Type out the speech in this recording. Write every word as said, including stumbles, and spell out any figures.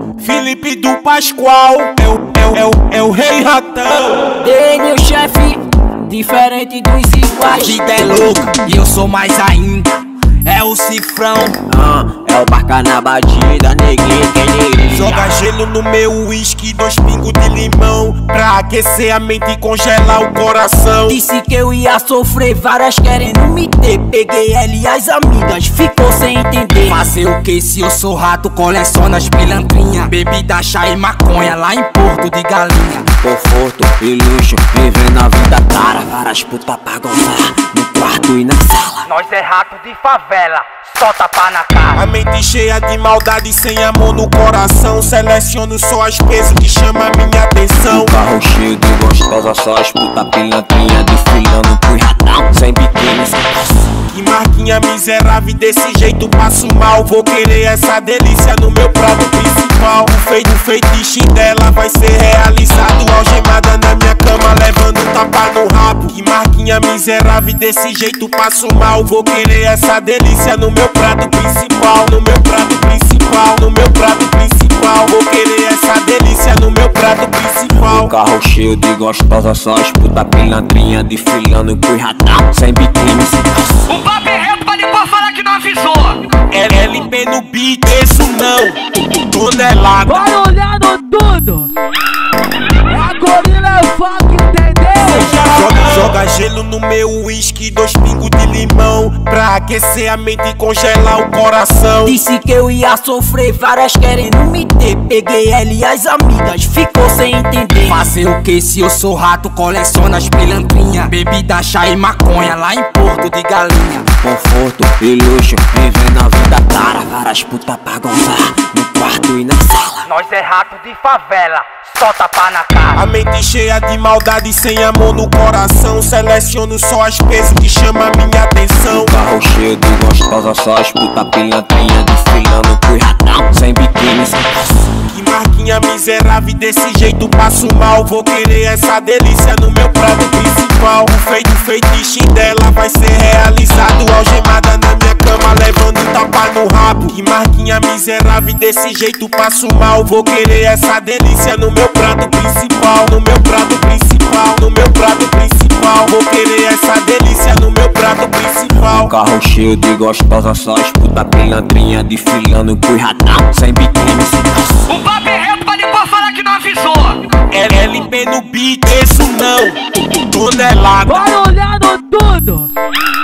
Felipe do Pascoal é o, é o, é o, é o rei ratão. Dele o chefe, diferente dos iguais. Vida é louca e eu sou mais ainda. É o cifrão, ah, é o barca na batida, neguinho que neguinho. Joga gelo no meu uísque, dois pingos de limão, pra aquecer a mente e congelar o coração. Disse que eu ia sofrer, várias querendo me ter. Peguei ela e as amigas, ficou sem entender. Fazer o que se eu sou rato, coleciono as pilantrinha. Bebida, chá e maconha lá em Porto de Galinha. Conforto e luxo, vivendo a vida cara. Várias putas pra gozar, no quarto e na sala. Nós é rato de favela, só tapa na cara. A mente cheia de maldade, sem amor no coração. Seleciono só as peças que chamam a minha atenção. O carro cheio de gostosa, só as puta pilantrinha desfilando pro ratão. Sem biquíni, sem calça. Que marquinha miserável, desse jeito passo mal. Vou querer essa delícia no meu prato principal. O feito, o feitiço dela vai ser realizado. Algemada na minha cama, levando tapa no rabo. Que marquinha miserável, desse jeito passo mal. Vou querer essa delícia no meu prato principal. No meu prato principal, no meu prato principal. Vou querer essa delícia no meu prato principal. O carro cheio de gostosa, só as puta pilantrinha desfilando pro ratão. Sem biquíni, sem calça. O papo é reto pra depois falar que não avisou. É L P no beat, isso não, tonelada. Bora olhar no tudo. A gorila é fogo, entendeu? Joga, joga gelo no meu uísque, dois pingos de limão, pra aquecer a mente e congelar o coração. Disse que eu ia sofrer, várias querendo me ter. Peguei ela e as amigas, ficou sem entender. Fazer o que se eu sou rato, coleciono as pilantrinha. Bebida, chá e maconha lá em Porto de Galinha. Conforto e luxo, vivendo a vida cara. Várias putas pra gozar, no quarto e na sala. Nós é rato de favela, só tapa na cara. A mente cheia de maldade, sem amor no coração. Seleciono só as peças que chamam a minha atenção. O carro cheio de gostosa, só as puta pilantrinha desfilando pro ratão. Sem biquíni, sem calça. Que marquinha miserável, desse jeito passo mal. Vou querer essa delícia no meu prato principal. O feito, o feitiço dela vai ser realizado. Algemada na minha cama, levando tapa no rabo. Que marquinha miserável, desse jeito passo mal. Vou querer essa delícia no meu prato principal. No meu prato principal, no meu prato principal. Vou querer essa delícia no meu prato principal. O carro cheio de gostosa, só as puta pilantrinha desfilando pro ratão. Sem biquíni, sem calça. O papo é reto pra depois falar que não avisou. É L P no beat, isso não, tonelada. Bora olhar no tudo.